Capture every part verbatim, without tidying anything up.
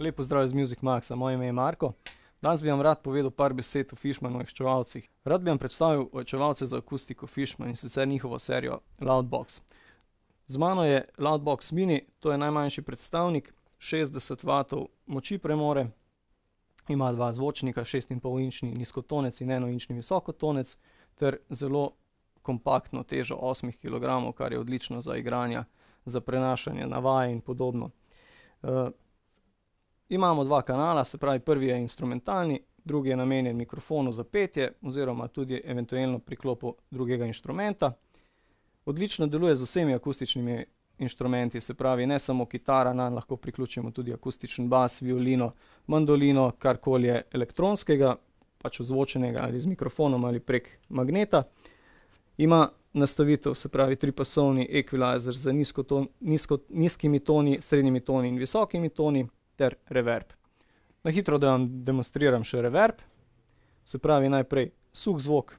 Lep pozdrav iz Music Maxa, moje ime je Marko. Danes bi vam rad povedal par besed o Fishmanu ojačevalcih. Rad bi vam predstavil ojačevalce za akustiko Fishman in sicer njihovo serijo Loudbox. Z mano je Loudbox Mini, to je najmanjši predstavnik, šestdeset vatov moči premore, ima dva zvočnika, šest in pol inčni nizkotonec in eno inčni visokotonec, ter zelo kompaktno težo osem kilogramov, kar je odlično za igranja, za prenašanje na vaje in podobno. Uh, imamo dva kanala, se pravi prvi je instrumentalni, drugi je namenjen mikrofonu za petje oziroma tudi eventualno priklopu drugega inštrumenta. Odlično deluje z vsemi akustičnimi inštrumenti, se pravi ne samo kitara, nanj lahko priključimo tudi akustičen bas, violino, mandolino, karkoli je elektronskega, pač ozvočenega ali z mikrofonom ali prek magneta. Ima nastavitev, se pravi tripasovni equalizer z nizko ton, nizko, nizkimi toni, srednjimi toni in visokimi toni ter reverb. Na hitro, da vam demonstriram še reverb, se pravi najprej suh zvok.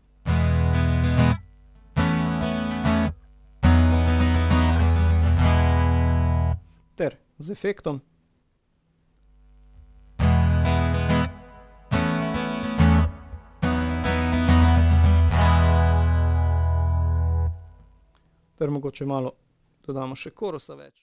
Ter z efektom. Ter mogoče malo dodamo še korusa več.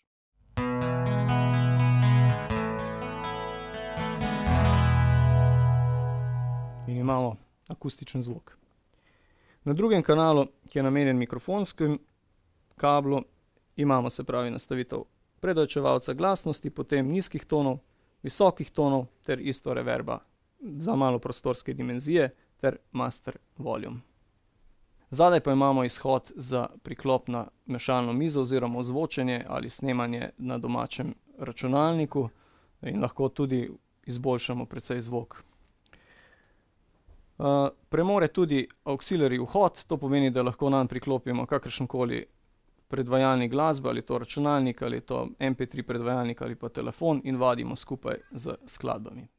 In imamo akustičen zvok. Na drugem kanalu, ki je namenjen mikrofonskemu kablu, imamo se pravi nastavitev predojačevalca glasnosti, potem nizkih tonov, visokih tonov ter isto reverba za malo prostorske dimenzije ter master volume. Zadaj pa imamo izhod za priklop na mešalno mizo oziroma ozvočenje ali snemanje na domačem računalniku in lahko tudi izboljšamo precej zvok. Uh, premore tudi auxiliary vhod, to pomeni, da lahko nanj priklopimo kakršenkoli predvajalnik glasbe, ali to računalnik, ali to em pe tri predvajalnik ali pa telefon in vadimo skupaj z skladbami.